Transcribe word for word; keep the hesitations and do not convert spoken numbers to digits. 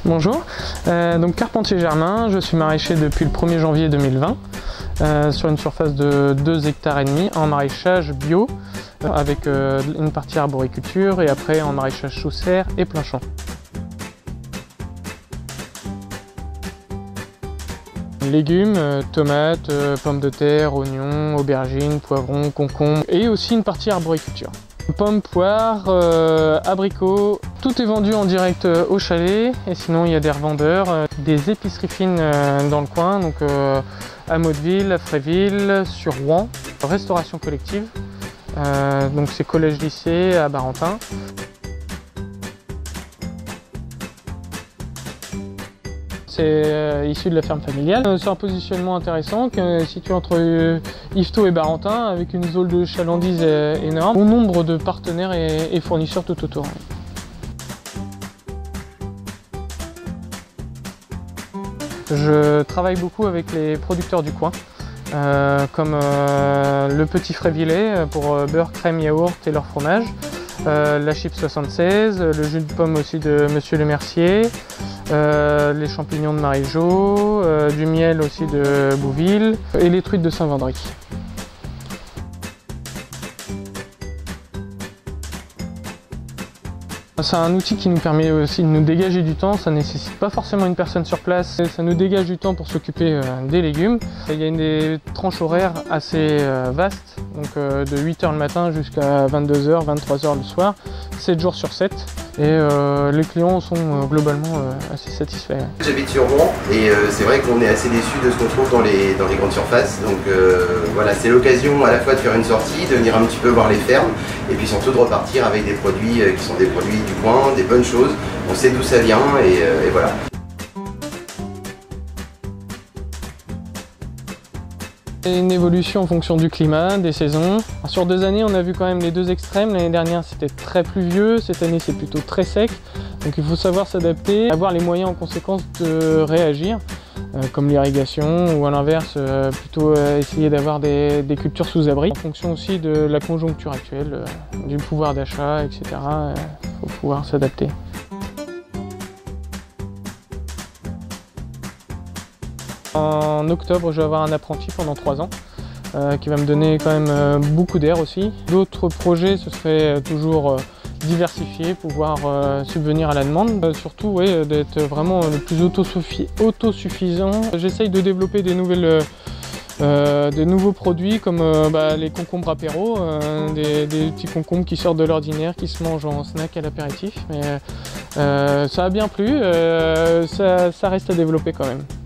Bonjour, euh, donc Carpentier Germain, je suis maraîcher depuis le premier janvier deux mille vingt euh, sur une surface de deux hectares et demi en maraîchage bio euh, avec euh, une partie arboriculture et après en maraîchage sous serre et plein champ. Légumes, euh, tomates, euh, pommes de terre, oignons, aubergines, poivrons, concombres et aussi une partie arboriculture. Pommes, poires, euh, abricots, tout est vendu en direct euh, au chalet et sinon il y a des revendeurs, euh, des épiceries fines euh, dans le coin, donc euh, à Motteville, à Fréville, sur Rouen, restauration collective, euh, donc c'est collège-lycée à Barentin. C'est euh, issu de la ferme familiale. Euh, c'est un positionnement intéressant qui est situé entre euh, Yvetot et Barentin avec une zone de chalandise euh, énorme. Bon nombre de partenaires et, et fournisseurs tout autour. Je travaille beaucoup avec les producteurs du coin, euh, comme euh, le Petit Frévillais pour euh, beurre, crème, yaourt et leur fromage, euh, la Chip soixante-seize, le jus de pomme aussi de Monsieur Le Mercier, Euh, les champignons de Marégeau, euh, du miel aussi de Bouville et les truites de Saint-Vendry. C'est un outil qui nous permet aussi de nous dégager du temps, ça ne nécessite pas forcément une personne sur place, ça nous dégage du temps pour s'occuper euh, des légumes. Il y a une des tranches horaires assez euh, vastes, donc euh, de huit heures le matin jusqu'à vingt-deux heures, vingt-trois heures le soir, sept jours sur sept. Et euh, les clients sont euh, globalement euh, assez satisfaits. J'habite sur Rouen et euh, c'est vrai qu'on est assez déçus de ce qu'on trouve dans les, dans les grandes surfaces. Donc euh, voilà, c'est l'occasion à la fois de faire une sortie, de venir un petit peu voir les fermes et puis surtout de repartir avec des produits euh, qui sont des produits du coin, des bonnes choses. On sait d'où ça vient et, euh, et voilà. Une évolution en fonction du climat, des saisons. Sur deux années, on a vu quand même les deux extrêmes. L'année dernière, c'était très pluvieux. Cette année, c'est plutôt très sec. Donc il faut savoir s'adapter, avoir les moyens en conséquence de réagir, euh, comme l'irrigation ou à l'inverse, euh, plutôt euh, essayer d'avoir des, des cultures sous abri. En fonction aussi de la conjoncture actuelle, euh, du pouvoir d'achat, et cetera. Il faut pouvoir s'adapter. En octobre, je vais avoir un apprenti pendant trois ans euh, qui va me donner quand même euh, beaucoup d'air aussi. D'autres projets, ce serait toujours euh, diversifier, pouvoir euh, subvenir à la demande. Euh, surtout, ouais, d'être vraiment le plus autosuffisant. J'essaye de développer des, nouvelles, euh, des nouveaux produits comme euh, bah, les concombres apéro, euh, des, des petits concombres qui sortent de l'ordinaire, qui se mangent en snack à l'apéritif. Mais euh, ça a bien plu, euh, ça, ça reste à développer quand même.